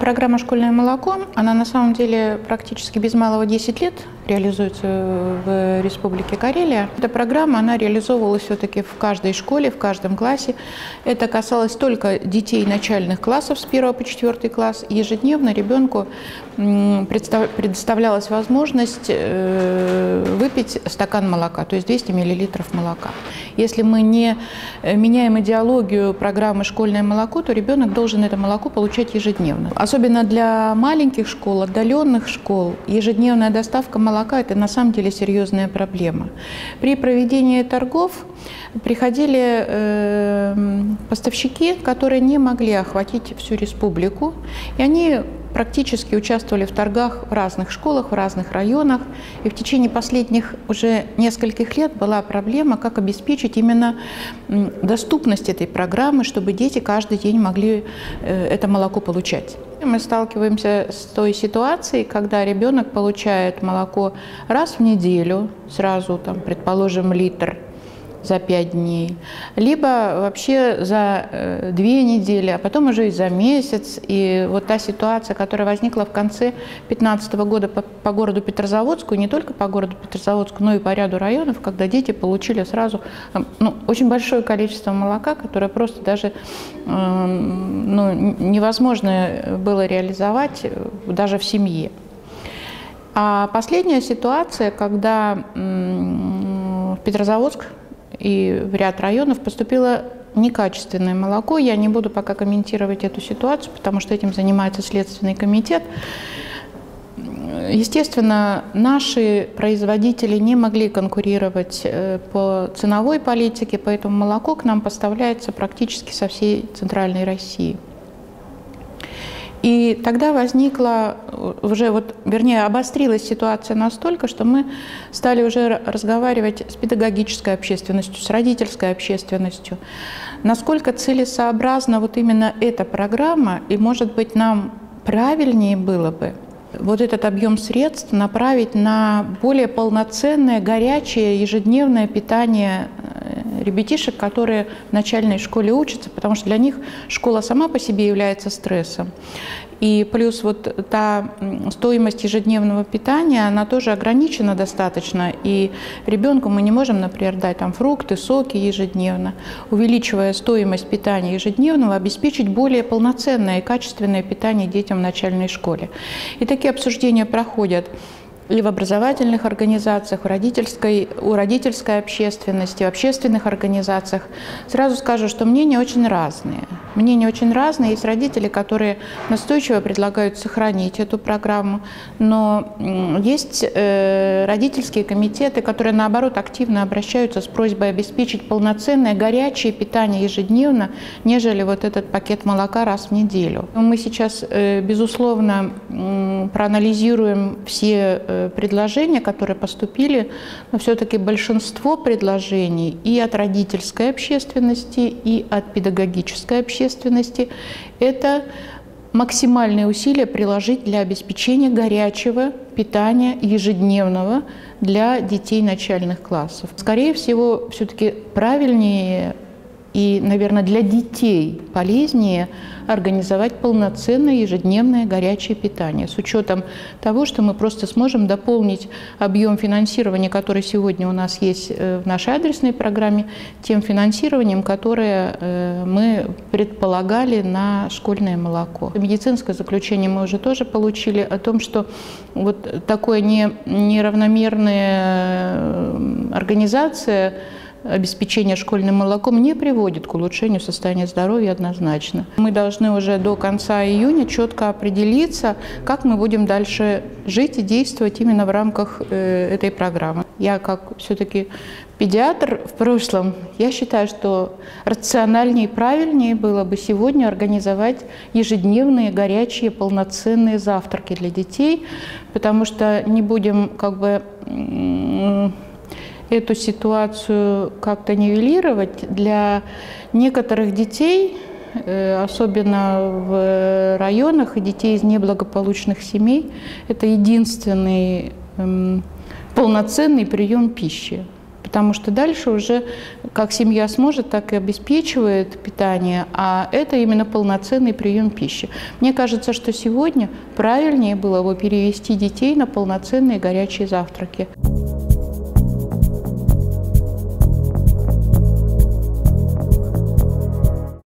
Программа «Школьное молоко», она на самом деле практически без малого 10 лет реализуется в Республике Карелия. Эта программа, она реализовывалась все-таки в каждой школе, в каждом классе. Это касалось только детей начальных классов с 1 по 4 класс. Ежедневно ребенку предоставлялась возможность выпить стакан молока, то есть 200 мл молока. Если мы не меняем идеологию программы «Школьное молоко», то ребенок должен это молоко получать ежедневно. Особенно для маленьких школ, отдаленных школ, ежедневная доставка молока – это на самом деле серьезная проблема. При проведении торгов приходили поставщики, которые не могли охватить всю республику, и они практически участвовали в торгах в разных школах, в разных районах. И в течение последних уже нескольких лет была проблема, как обеспечить именно доступность этой программы, чтобы дети каждый день могли это молоко получать. Мы сталкиваемся с той ситуацией, когда ребенок получает молоко раз в неделю, сразу, там, предположим, литр за 5 дней, либо вообще за 2 недели, а потом уже и за месяц. И вот та ситуация, которая возникла в конце 2015 года по городу Петрозаводску, не только по городу Петрозаводску, но и по ряду районов, когда дети получили сразу очень большое количество молока, которое просто даже невозможно было реализовать даже в семье. А последняя ситуация, когда в Петрозаводск и в ряд районов поступило некачественное молоко. Я не буду пока комментировать эту ситуацию, потому что этим занимается Следственный комитет. Естественно, наши производители не могли конкурировать по ценовой политике, поэтому молоко к нам поставляется практически со всей Центральной России. И тогда возникла обострилась ситуация настолько, что мы стали уже разговаривать с педагогической общественностью, с родительской общественностью. Насколько целесообразна вот именно эта программа, и, может быть, нам правильнее было бы вот этот объем средств направить на более полноценное, горячее, ежедневное питание ребятишек, которые в начальной школе учатся, потому что для них школа сама по себе является стрессом. И плюс вот та стоимость ежедневного питания, она тоже ограничена достаточно. И ребенку мы не можем, например, дать там фрукты, соки ежедневно. Увеличивая стоимость питания ежедневного, обеспечить более полноценное и качественное питание детям в начальной школе. И такие обсуждения проходят и в образовательных организациях, у родительской общественности, в общественных организациях. Сразу скажу, что мнения очень разные. Мнения очень разные. Есть родители, которые настойчиво предлагают сохранить эту программу, но есть родительские комитеты, которые, наоборот, активно обращаются с просьбой обеспечить полноценное горячее питание ежедневно, нежели вот этот пакет молока раз в неделю. Мы сейчас, безусловно, проанализируем все предложения, которые поступили, но все-таки большинство предложений и от родительской общественности, и от педагогической общественности – это максимальные усилия приложить для обеспечения горячего питания ежедневного для детей начальных классов. Скорее всего, все-таки правильнее и, наверное, для детей полезнее организовать полноценное ежедневное горячее питание с учетом того, что мы просто сможем дополнить объем финансирования, который сегодня у нас есть в нашей адресной программе, тем финансированием, которое мы предполагали на школьное молоко. Медицинское заключение мы уже тоже получили о том, что вот такое неравномерная организация обеспечение школьным молоком не приводит к улучшению состояния здоровья однозначно. Мы должны уже до конца июня четко определиться, как мы будем дальше жить и действовать именно в рамках этой программы. Я как все-таки педиатр в прошлом, я считаю, что рациональнее и правильнее было бы сегодня организовать ежедневные горячие полноценные завтраки для детей, потому что не будем эту ситуацию как-то нивелировать. Для некоторых детей, особенно в районах, и детей из неблагополучных семей, это единственный полноценный прием пищи. потому что дальше уже как семья сможет, так и обеспечивает питание, а это именно полноценный прием пищи. Мне кажется, что сегодня правильнее было бы перевести детей на полноценные горячие завтраки.